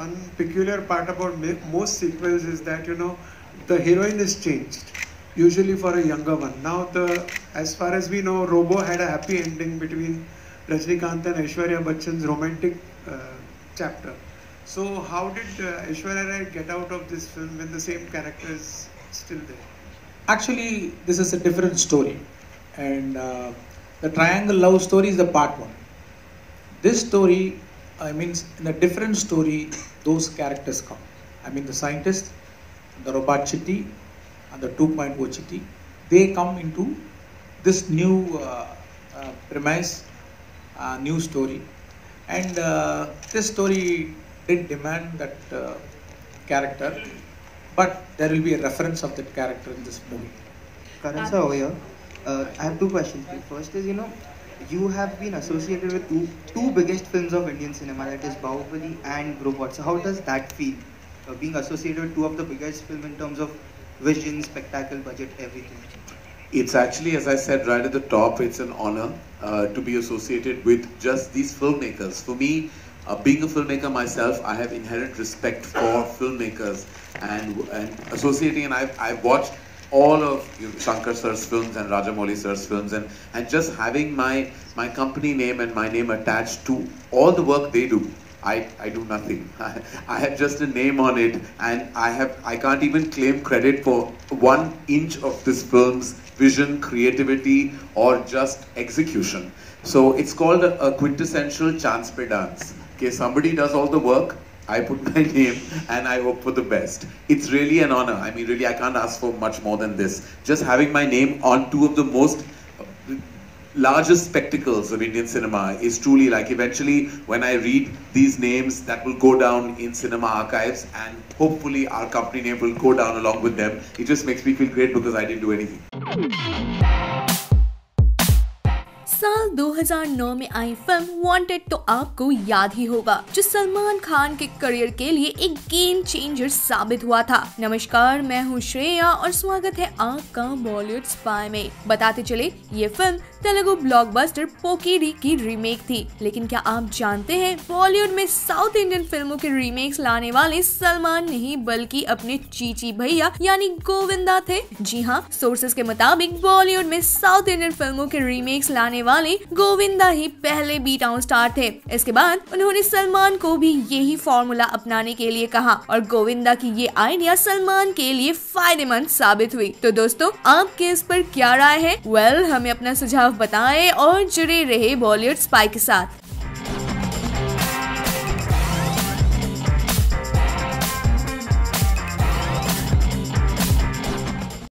one peculiar part about most sequels is that, you know, the heroine is changed, usually for a younger one. Now, as far as we know, Robo had a happy ending between Rajnikant and Aishwarya Bachchan's romantic chapter. So, how did Aishwarya Rai get out of this film when the same character is still there? Actually, this is a different story, and the triangle love story is the part one. This story, I mean, in a different story, those characters come. I mean, the scientist, the robot Chitti, and the 2.0 Chitti, they come into this new premise, new story, and this story did demand that character, but there will be a reference of that character in this movie. Karan sir over here. I have two questions. The first is, you have been associated with two biggest films of Indian cinema, that is Bahubali and Robot. So how does that feel, being associated with two of the biggest films in terms of vision, spectacle, budget, everything? It's actually, as I said right at the top, it's an honor to be associated with just these filmmakers. For me, being a filmmaker myself, I have inherent respect for filmmakers and associating, and I've watched all of Shankar sir's films and Rajamouli sir's films, and just having my company name and my name attached to all the work they do. I do nothing. I have just a name on it, and I can't even claim credit for 1 inch of this film's vision, creativity, or just execution. So it's called a quintessential chance pe dance. Okay, somebody does all the work, I put my name, and I hope for the best. It's really an honor. I mean, really, I can't ask for much more than this. Just having my name on two of the most largest spectacles of Indian cinema is truly, like, eventually when I read these names, that will go down in cinema archives, and hopefully our company name will go down along with them. It just makes me feel great because I didn't do anything. साल 2009 में आई film wanted तो आपको याद ही होगा, जो सलमान खान के career के लिए एक गेम चेंजर साबित हुआ था। नमस्कार, मैं हूँ श्रेया और स्वागत है आपका बॉलीवुड स्पाई में। बताते चले, ये फिल्म तेलुगु ब्लॉकबस्टर पोकिरी की रीमेक थी, लेकिन क्या आप जानते हैं बॉलीवुड में साउथ इंडियन फिल्मों के रीमेक्स लाने वाले सलमान नहीं बल्कि अपने चीची भैया यानी गोविंदा थे। जी हाँ, सोर्सेज के मुताबिक बॉलीवुड में साउथ इंडियन फिल्मों के रीमेक्स लाने वाले गोविंदा ही पहले बी टाउन स्टार थे। इसके बाद उन्होंने सलमान को भी यही फॉर्मूला अपनाने के लिए कहा और गोविंदा की ये आइडिया सलमान के लिए फायदेमंद साबित हुई। तो दोस्तों, आपके इस पर क्या राय है? वेल, हमें अपना सुझाव बताएं और जुड़े रहे बॉलीवुड स्पाई के साथ।